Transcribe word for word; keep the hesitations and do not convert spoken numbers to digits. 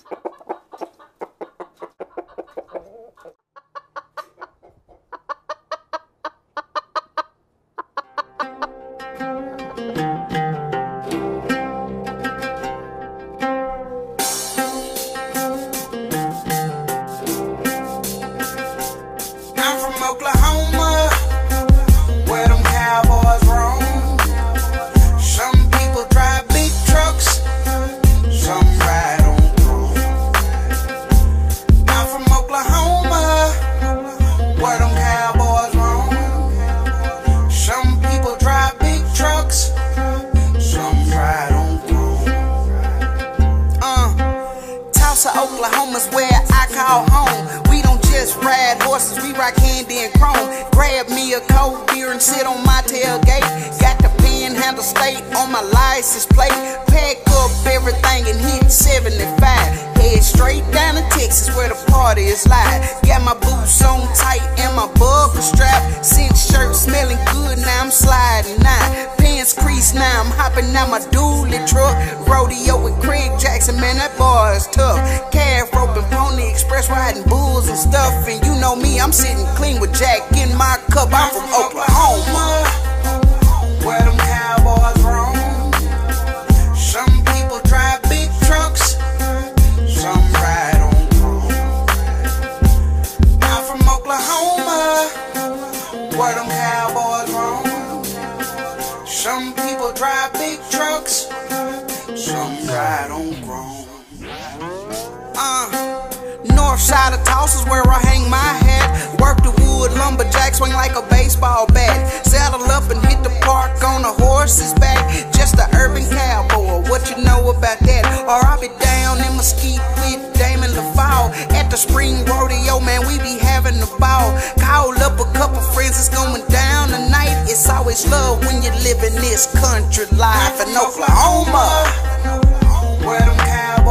I'm from Oklahoma, where them cowboys roam. Some people drive big trucks, some ride on chrome. I'm from Oklahoma, where them cowboys roam. Some people drive big trucks, some ride on chrome. Uh, Tulsa, Oklahoma's where I call home. We don't just ride horses, we rock candy and chrome. Grab me a cold beer and sit on my tailgate. Got the Panhandle State on my license plate. Pack up everything and hit seventy-five. Head straight down to Texas where the party is live. Got my boots on tight and my buckle strap. Cinch shirt smelling good, now I'm sliding now. Pants creased, now I'm hopping out my dually truck. Rodeo with Craig Jackson, man, that boy is tough. Calf roping, Pony Express, riding bulls and stuff. And you know me, I'm sitting clean with Jack in my cup. I'm from Oklahoma, where them cowboys roam. Some people drive big trucks, some ride on chrome. I'm from Oklahoma, where them cowboys roam. Some people drive big trucks, some ride on chrome. Uh, North side of Tulsa's where I hang my hat. Work the wood, lumberjack, swing like a baseball bat. Saddle up and hit the park on a horse's back. Just a urban cowboy, what you know about that? Or I'll be down in Mesquite with Damon LaFall. At the spring rodeo, man, we be having a ball. Call up a couple friends, it's going down tonight. It's always love when you live in this country life in Oklahoma, where them cowboys